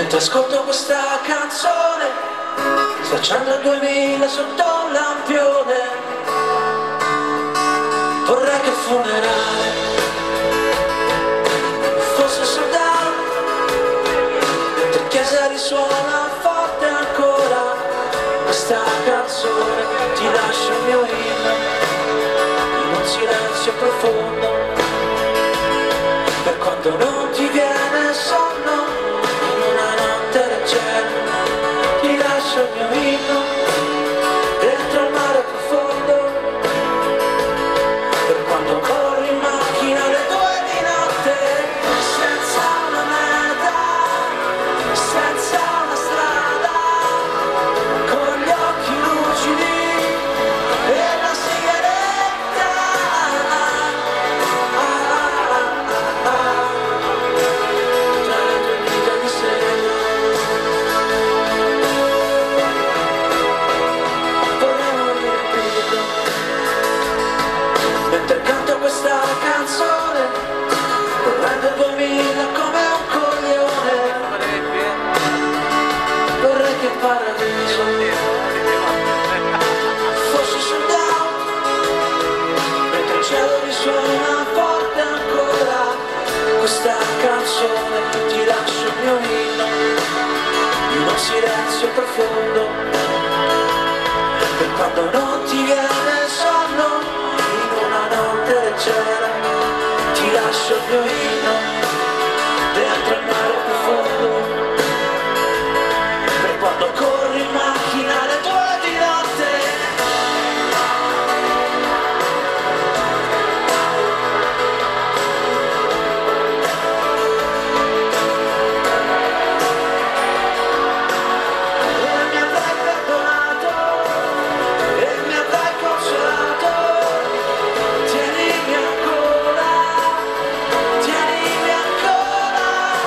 Mentre ascolto questa canzone, sfacciando il 2000 sotto un lampione, vorrei che il funerale fosse sold out, mentre in chiesa risuona forte ancora questa canzone. Ti lascio il mio inno in un silenzio profondo, per quando non ti viene sonno in una notte leggera. Ti lascio il mio inno dentro il mare profondo, per quando corri in macchina alle 2 di notte, senza una meta, senza una strada, con gli occhi lucidi e la sigaretta, tra le tue dita di sera. Vorrei morire pulito mentre canto questa canzone, correndo il 2000 come un coglione. Vorrei che il paradiso fosse sold out, mentre il cielo risuona forte ancora questa canzone. Ti lascio il mio inno in un silenzio profondo, per quando non ti viene sonno in una notte leggera. Ti lascio il mio inno dentro il mare profondo, per quando corri in macchina alle 2 di notte. E mi avrai perdonato e mi avrai consolato. Tienimi ancora, tienimi ancora.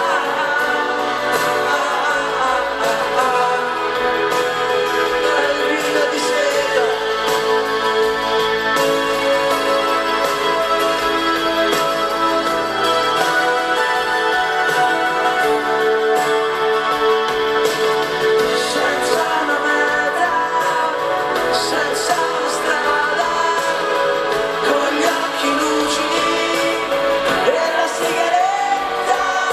Il vino di seta, senza una meta, senza una strada, con gli occhi lucidi e la sigaretta.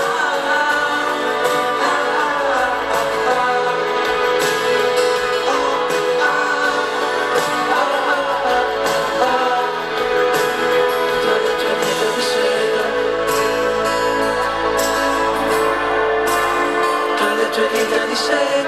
Tra le tue dita di seta, tra le tue dita di seta.